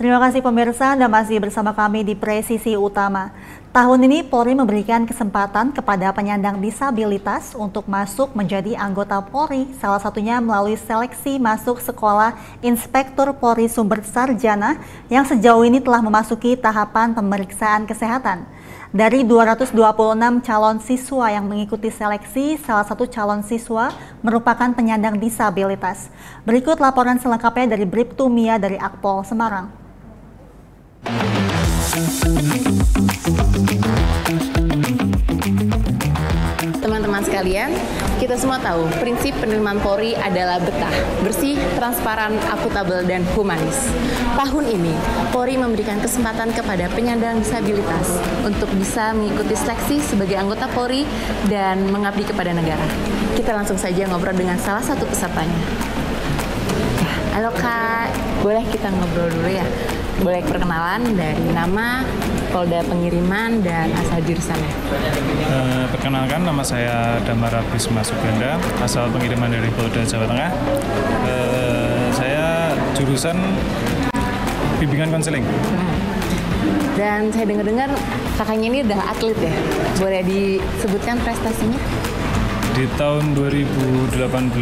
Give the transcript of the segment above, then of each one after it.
Terima kasih pemirsa, Anda masih bersama kami di Presisi Utama. Tahun ini Polri memberikan kesempatan kepada penyandang disabilitas untuk masuk menjadi anggota Polri, salah satunya melalui seleksi masuk sekolah Inspektur Polri Sumber Sarjana yang sejauh ini telah memasuki tahapan pemeriksaan kesehatan. Dari 226 calon siswa yang mengikuti seleksi, salah satu calon siswa merupakan penyandang disabilitas. Berikut laporan selengkapnya dari Bribtu Mia dari Akpol Semarang. Teman-teman sekalian, kita semua tahu prinsip penerimaan Polri adalah betah, bersih, transparan, akuntabel, dan humanis. Tahun ini, Polri memberikan kesempatan kepada penyandang disabilitas untuk bisa mengikuti seleksi sebagai anggota Polri dan mengabdi kepada negara. Kita langsung saja ngobrol dengan salah satu pesertanya. Halo Kak, boleh kita ngobrol dulu ya? Boleh perkenalan dari nama, Polda Pengiriman, dan asal jurusannya. Perkenalkan, nama saya Damar Abisma Suganda, asal pengiriman dari Polda Jawa Tengah. Saya jurusan bimbingan konseling. Dan saya dengar-dengar kakaknya ini udah atlet ya? Boleh disebutkan prestasinya? Di tahun 2018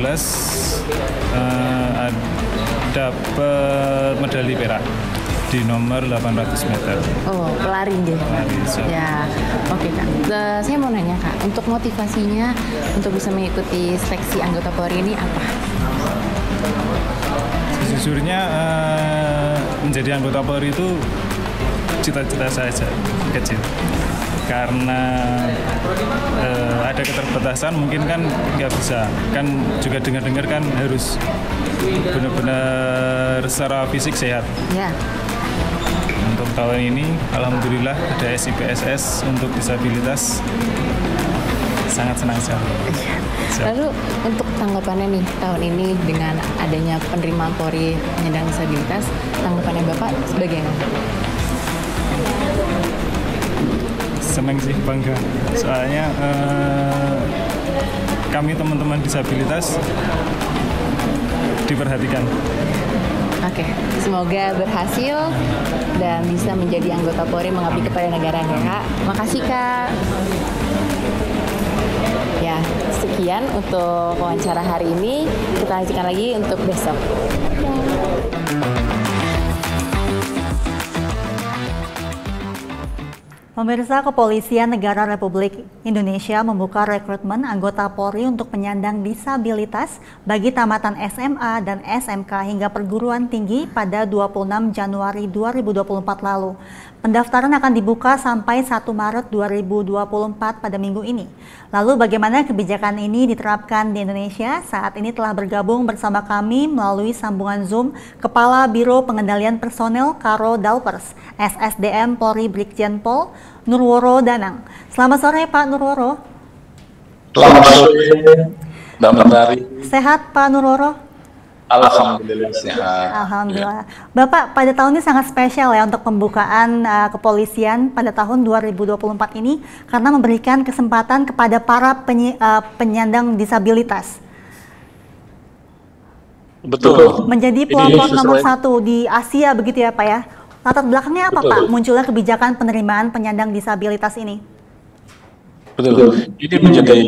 dapat medali perak di nomor 800 meter. Oh, pelari gitu. Pelari, ya, oke Kak. Saya mau nanya Kak, untuk motivasinya untuk bisa mengikuti seleksi anggota Polri ini apa? Sejujurnya menjadi anggota Polri itu cita-cita saya kecil. Karena ada keterbatasan, mungkin kan nggak bisa. Kan juga dengar-dengar kan harus benar-benar secara fisik sehat. Ya. Untuk tahun ini, alhamdulillah ada SIPSS untuk disabilitas. Sangat senang sekali. Lalu untuk tanggapannya nih tahun ini dengan adanya penerimaan Polri penyandang disabilitas, tanggapannya Bapak sebagaimana? Senang sih, bangga. Soalnya kami teman-teman disabilitas diperhatikan. Oke, semoga berhasil dan bisa menjadi anggota Polri mengabdi kepada negara ya Kak. Makasih Kak. Ya, sekian untuk wawancara hari ini. Kita lanjutkan lagi untuk besok. Pemirsa, Kepolisian Negara Republik Indonesia membuka rekrutmen anggota Polri untuk penyandang disabilitas bagi tamatan SMA dan SMK hingga perguruan tinggi pada 26 Januari 2024 lalu. Pendaftaran akan dibuka sampai 1 Maret 2024 pada minggu ini. Lalu bagaimana kebijakan ini diterapkan di Indonesia? Saat ini telah bergabung bersama kami melalui sambungan Zoom Kepala Biro Pengendalian Personel Karo Dalpers, SSDM Polri Brigjen Pol Nurworo Danang. Selamat sore Pak Nurworo. Selamat sore Mbak Mentari. Sehat Pak Nurworo? Alhamdulillah sehat. Alhamdulillah. Bapak, pada tahun ini sangat spesial ya untuk pembukaan kepolisian pada tahun 2024 ini karena memberikan kesempatan kepada para penyandang disabilitas. Betul. Menjadi pelopor nomor 1 di Asia begitu ya Pak ya. Latar belakangnya apa Pak munculnya kebijakan penerimaan penyandang disabilitas ini? Betul. Ini menjadi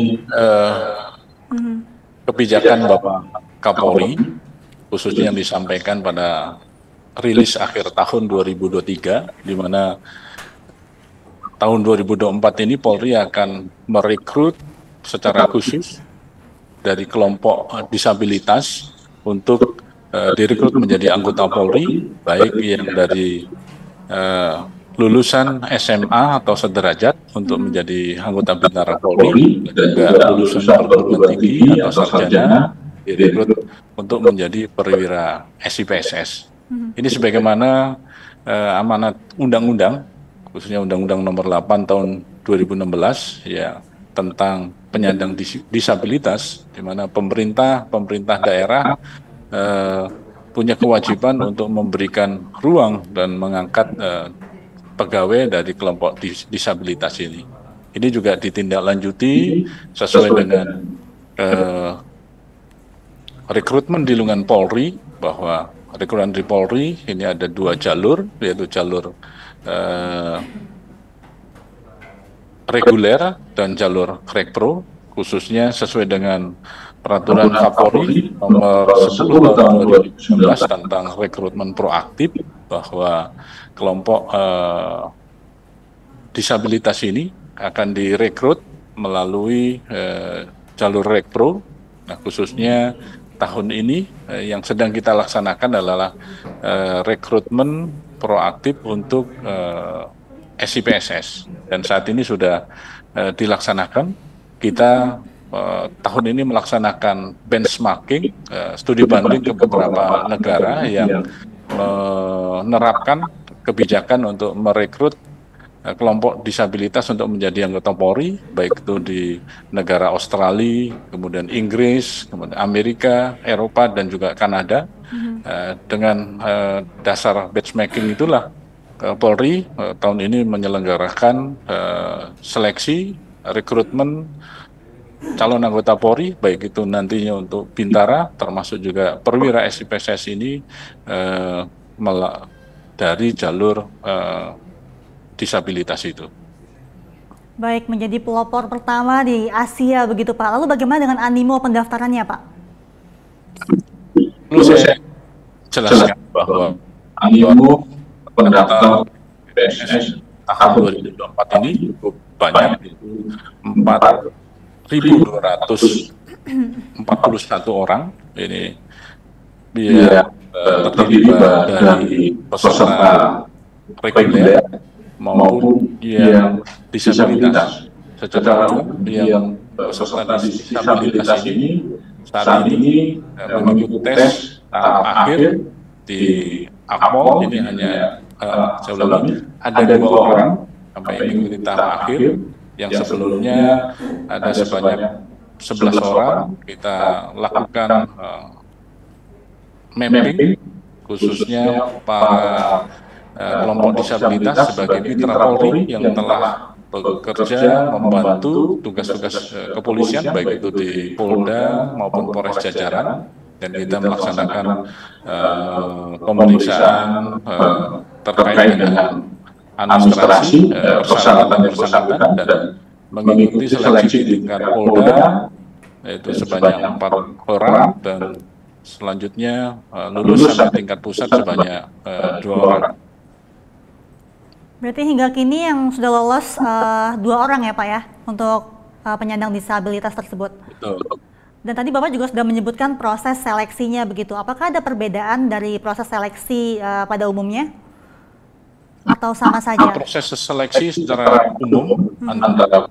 kebijakan Bapak Kapolri, khususnya yang disampaikan pada rilis akhir tahun 2023, di mana tahun 2024 ini Polri akan merekrut secara khusus dari kelompok disabilitas untuk direkrut menjadi anggota Polri, baik yang dari lulusan SMA atau sederajat untuk menjadi anggota Bintara Polri, dan juga lulusan perguruan tinggi atau sarjana direkrut untuk menjadi perwira SIPSS. Ini sebagaimana amanat undang-undang, khususnya Undang-Undang Nomor 8 Tahun 2016 ya tentang penyandang disabilitas, di mana pemerintah daerah punya kewajiban untuk memberikan ruang dan mengangkat pegawai dari kelompok disabilitas ini. Ini juga ditindaklanjuti sesuai dengan rekrutmen di lingkungan Polri, bahwa rekrutmen di Polri ini ada 2 jalur, yaitu jalur reguler dan jalur Rekpro, khususnya sesuai dengan Peraturan Kapolri nomor 10 tahun 2019 tentang rekrutmen proaktif, bahwa kelompok disabilitas ini akan direkrut melalui jalur Rekpro. Nah, khususnya tahun ini yang sedang kita laksanakan adalah rekrutmen proaktif untuk SIPSS, dan saat ini sudah dilaksanakan. Kita tahun ini melaksanakan benchmarking, studi banding ke beberapa negara yang menerapkan kebijakan untuk merekrut kelompok disabilitas untuk menjadi anggota Polri, baik itu di negara Australia, kemudian Inggris, kemudian Amerika, Eropa, dan juga Kanada. Dengan dasar benchmarking itulah Polri tahun ini menyelenggarakan seleksi rekrutmen calon anggota Polri, baik itu nantinya untuk Bintara, termasuk juga perwira SIPSS ini dari jalur disabilitas itu. Baik, menjadi pelopor pertama di Asia begitu Pak. Lalu bagaimana dengan animo pendaftarannya Pak? Perlu saya jelaskan bahwa animo pendaftar PSS tahun 2024 ini cukup banyak, itu 4.241 orang. Ini terdiri dari peserta reguler maupun yang disabilitas. Secara umum yang peserta disabilitas ini saat ini mengikuti tes tahap akhir di Akpol. Ini hanya saya ulangi, ada 2 orang sampai mengikuti tahap akhir. Yang sebelumnya ada sebanyak 11 orang. Kita lakukan mapping khususnya para kelompok disabilitas sebagai mitra Polri yang telah bekerja membantu tugas-tugas kepolisian, baik itu di Polda maupun Polres jajaran, dan kita melaksanakan pemeriksaan terkait dengan administrasi, persyaratan dan mengikuti seleksi di tingkat Polda, yaitu sebanyak 4 orang, dan selanjutnya lulus sampai tingkat pusat sebanyak 2 orang. Berarti hingga kini yang sudah lolos 2 orang ya Pak ya, untuk penyandang disabilitas tersebut. Betul. Dan tadi Bapak juga sudah menyebutkan proses seleksinya begitu. Apakah ada perbedaan dari proses seleksi pada umumnya? Atau sama saja? Proses seleksi secara umum antara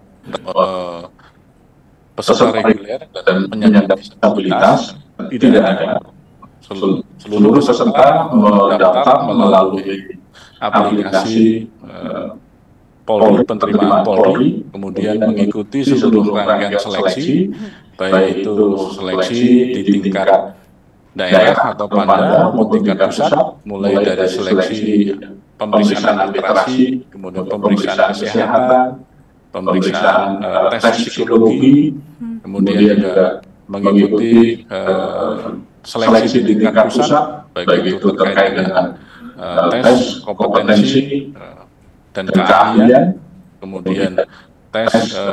peserta reguler dan penyandang disabilitas tidak ada. Seluruh peserta mendaftar melalui aplikasi Polri, penerimaan Polri, kemudian mengikuti seluruh rangkaian seleksi, baik itu seleksi di tingkat daerah atau Panda maupun tingkat pusat, mulai dari seleksi pemeriksaan administrasi, kemudian pemeriksaan kesehatan, pemeriksaan tes psikologi, kemudian juga mengikuti seleksi di tingkat pusat, baik itu terkait dengan tes kompetensi dan keahlian, kemudian tes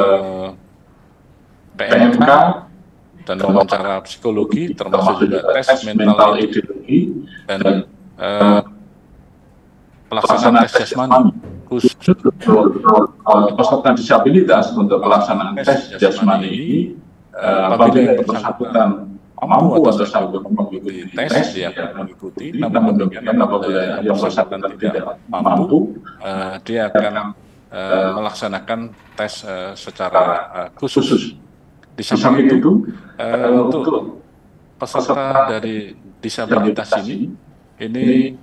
PMK dan wawancara psikologi, termasuk juga tes mental ideologi dan pelaksanaan tes jasmani. Khusus peserta disabilitas untuk pelaksanaan tes jasmani ini, apabila yang bersangkutan mampu atau sanggup mengikuti tes, dia akan mengikuti. Namun demikian, apabila yang bersangkutan tidak mampu, dia akan melaksanakan tes secara khusus. Di samping itu, untuk peserta dari disabilitas ini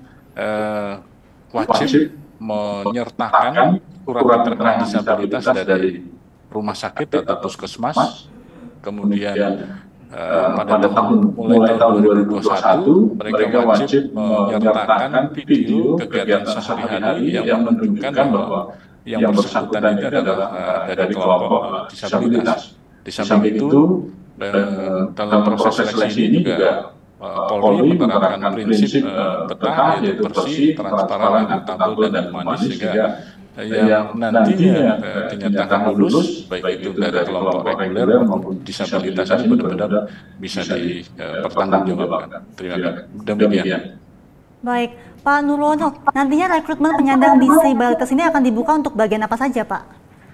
wajib menyertakan surat keterangan disabilitas dari rumah sakit atau puskesmas. Kemudian pada mulai tahun 2021 mereka wajib menyertakan video kegiatan sehari-hari yang menunjukkan bahwa yang bersangkutan itu adalah dari kelompok disabilitas. Di samping itu, dalam proses seleksi ini juga Polri menerapkan prinsip betah, yaitu bersih, transparan, akuntabel, dan humanis, sehingga yang nantinya dinyatakan lulus, baik itu dari kelompok reguler maupun disabilitas ini benar-benar bisa dipertanggungjawabkan. Terima kasih. Demikian. Baik, Pak Nurwono, nantinya rekrutmen penyandang disabilitas ini akan dibuka untuk bagian apa saja, Pak?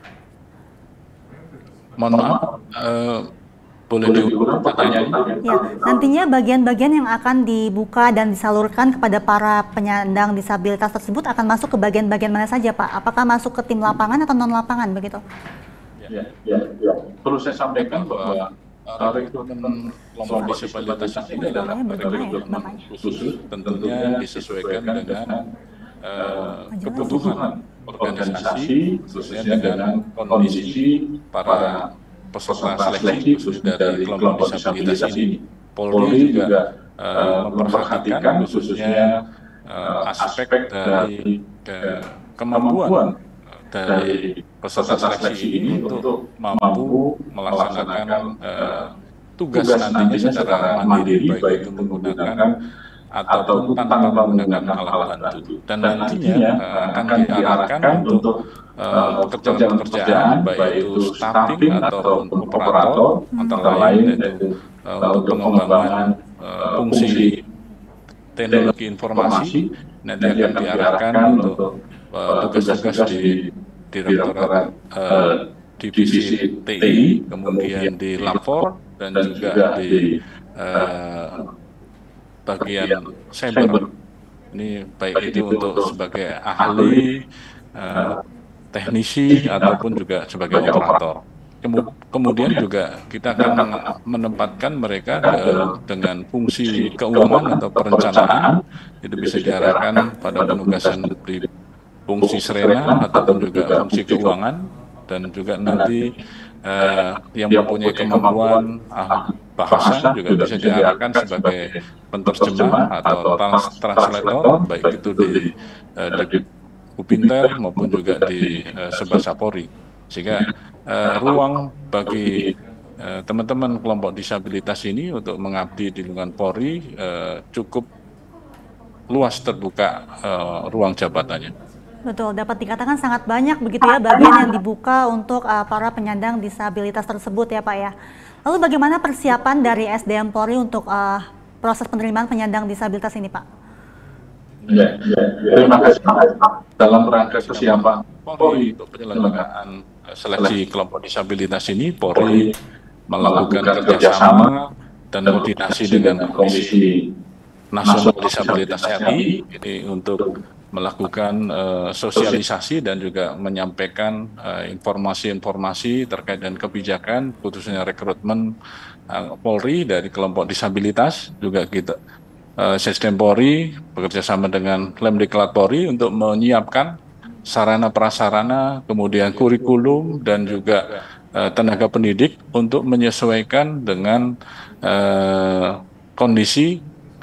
Mohon maaf, boleh diulang pertanyaannya? Ya, nantinya bagian-bagian yang akan dibuka dan disalurkan kepada para penyandang disabilitas tersebut akan masuk ke bagian-bagian mana saja, Pak? Apakah masuk ke tim lapangan atau non-lapangan begitu? Ya. Perlu saya sampaikan bahwa rekrutmen kelompok disabilitas ini adalah rekrutmen khusus, tentunya disesuaikan dengan kebutuhan organisasi, khususnya dengan kondisi para peserta seleksi khusus dari kelompok disabilitas ini. Polri juga memperhatikan khususnya aspek dari kemampuan dari peserta seleksi ini untuk mampu melaksanakan tugas nantinya secara mandiri, baik itu menggunakan ataupun tanpa menggunakan alat bantu. Dan nantinya akan diarahkan untuk pekerjaan-pekerjaan, baik itu staffing ataupun operator, antara lain yaitu untuk pengembangan fungsi teknologi informasi, nanti akan diarahkan untuk tugas-tugas di Direktorat Divisi TI, kemudian di Lapor, dan juga di bagian cyber. Ini baik itu untuk sebagai ahli, teknisi, ataupun juga sebagai operator. Kemudian juga kita akan menempatkan mereka dengan fungsi keuangan atau perencanaan, itu bisa diarahkan pada penugasan di fungsi serena ataupun juga fungsi keuangan, dan juga nanti yang mempunyai kemampuan bahasa juga bisa diarahkan sebagai penterjemah atau translator, baik itu di Upinter maupun juga di Sebasa Polri, sehingga ruang bagi teman-teman kelompok disabilitas ini untuk mengabdi di lingkungan Polri cukup luas terbuka ruang jabatannya. Betul, dapat dikatakan sangat banyak begitu ya bagian yang dibuka untuk para penyandang disabilitas tersebut ya Pak ya. Lalu bagaimana persiapan dari SDM Polri untuk proses penerimaan penyandang disabilitas ini Pak? Ya. Terima kasih Pak. Dalam rangka kesiapan Polri untuk penyelenggaraan seleksi kelompok disabilitas ini, Polri melakukan kerjasama dan koordinasi dengan Komisi Nasional Disabilitas RI ini untuk melakukan sosialisasi dan juga menyampaikan informasi-informasi terkait dengan kebijakan, khususnya rekrutmen Polri dari kelompok disabilitas. Juga kita Sistem Polri bekerjasama dengan Lemdiklat Polri untuk menyiapkan sarana prasarana, kemudian kurikulum dan juga tenaga pendidik untuk menyesuaikan dengan kondisi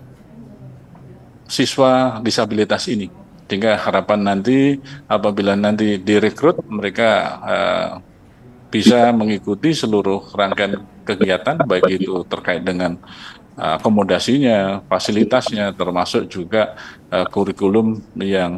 siswa disabilitas ini. Sehingga harapan nanti apabila nanti direkrut mereka bisa mengikuti seluruh rangkaian kegiatan, baik itu terkait dengan akomodasinya, fasilitasnya, termasuk juga kurikulum yang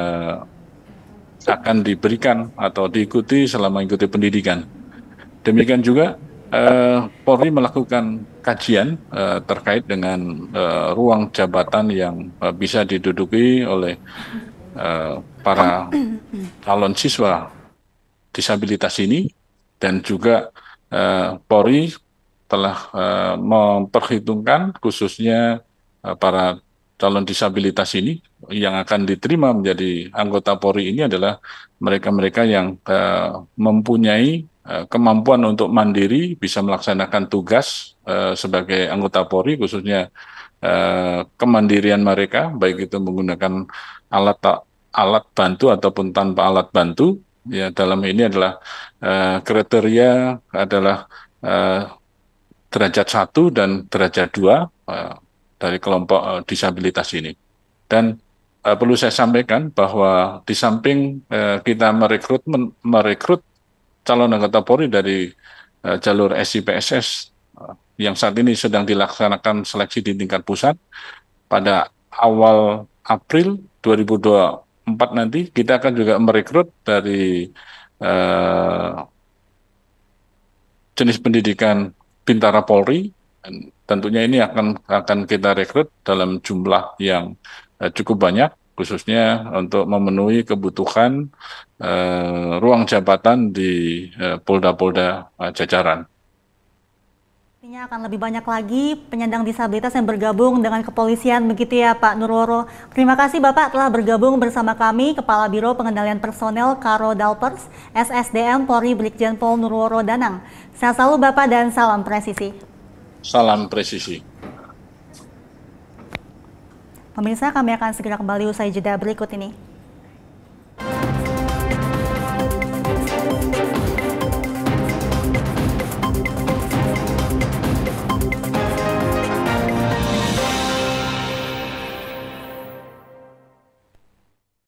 akan diberikan atau diikuti selama mengikuti pendidikan. Demikian juga Polri melakukan kajian terkait dengan ruang jabatan yang bisa diduduki oleh para calon siswa disabilitas ini, dan juga Polri telah memperhitungkan khususnya para calon disabilitas ini yang akan diterima menjadi anggota Polri ini adalah mereka-mereka yang mempunyai kemampuan untuk mandiri, bisa melaksanakan tugas sebagai anggota Polri, khususnya kemandirian mereka, baik itu menggunakan alat bantu ataupun tanpa alat bantu. Ya, dalam ini adalah kriteria adalah derajat 1 dan derajat 2 dari kelompok disabilitas ini. Dan perlu saya sampaikan bahwa di samping kita merekrut calon anggota Polri dari jalur SIPSS yang saat ini sedang dilaksanakan seleksi di tingkat pusat. Pada awal April 2024 nanti kita akan juga merekrut dari jenis pendidikan Bintara Polri. Dan tentunya ini akan kita rekrut dalam jumlah yang cukup banyak, khususnya untuk memenuhi kebutuhan ruang jabatan di polda-polda jajaran. Artinya akan lebih banyak lagi penyandang disabilitas yang bergabung dengan kepolisian, begitu ya Pak Nurworo. Terima kasih Bapak telah bergabung bersama kami, Kepala Biro Pengendalian Personel Karo Dalpers, SSDM Polri Brigjen Pol Nurworo Danang. Sehat selalu Bapak dan salam presisi. Salam presisi. Pemirsa, kami akan segera kembali usai jeda berikut ini.